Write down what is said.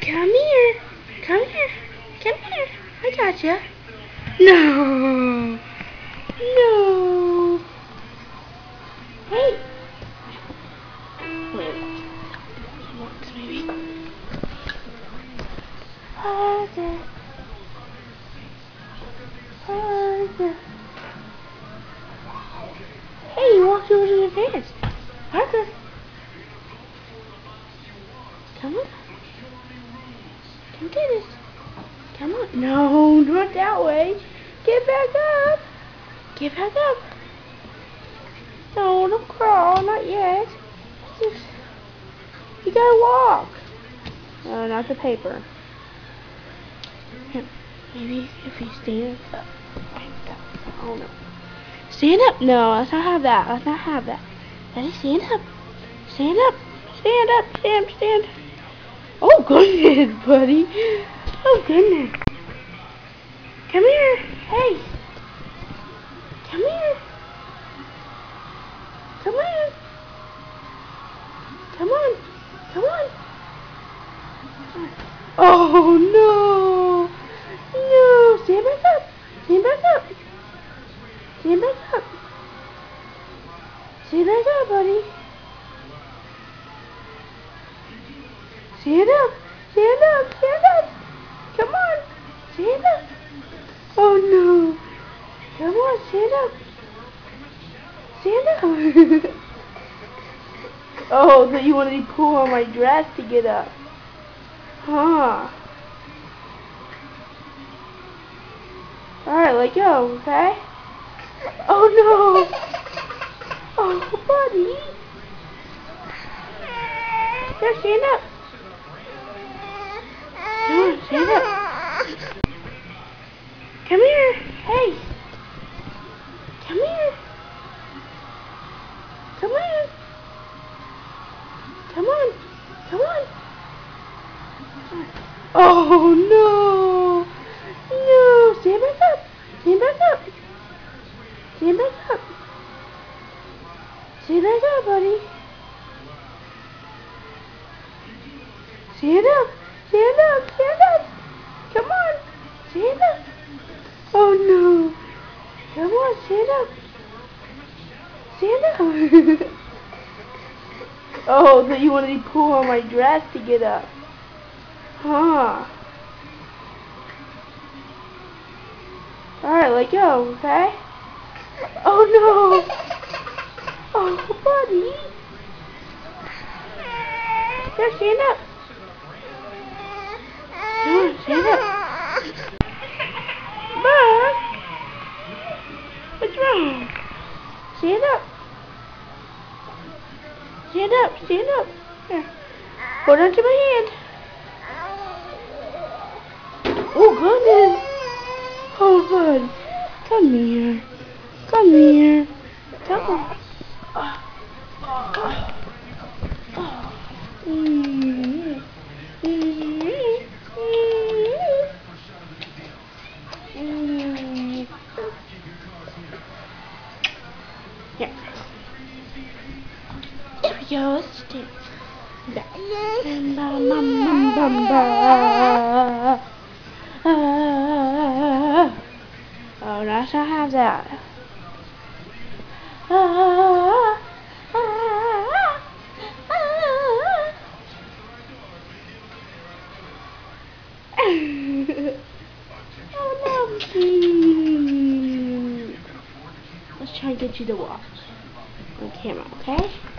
Come here. Come here. Come here. I gotcha. No. No. Hey. Wait. Once maybe. Harder. Harder. Hey, you walked over to the fence. Harder. Come on. Come get it. Come on. No, not that way. Get back up. Get back up. No, don't crawl. Not yet. Just, you gotta walk. No, not the paper. Here, maybe if you stand up. Oh no. Stand up. No, let's not have that. Let's not have that. Ready? Stand up. Stand up. Stand up. Stand. Oh goodness, buddy. Oh goodness. Come here. Hey. Come here. Come on. Come on. Come on. Oh no. No. Stand back up. Stand back up. Stand back up. Stand back up, buddy. Stand up. Stand up. Stand up. Come on. Stand up. Oh no. Come on, stand up. Stand up. Oh, so you wanted to pull on my dress to get up. Huh. Alright, let go, okay? Oh no. Oh, buddy. There, stand up. Come on, stand up. Come here. Hey. Come here. Come on. Come on. Come on. Oh no. No. Stand back up. Stand back up. Stand back up. Stand back up, buddy. Stand up. Stand up. Stand up. Come on. Stand up. Oh no. Come on, stand up. Stand up. Oh, so you wanted to pull on my dress to get up. Huh. Alright, let go, okay? Oh no. Oh, buddy. There, stand up. Come on, stand up. Bud, what's wrong? Stand up. Stand up. Stand up. Here. Hold on to my hand. Oh, goodness. Oh, bud. Come here. Come here. Come on. Here. There we go. Let's do that. Oh, no, I shall have that. Oh no. Let's try and get you to watch on camera, okay?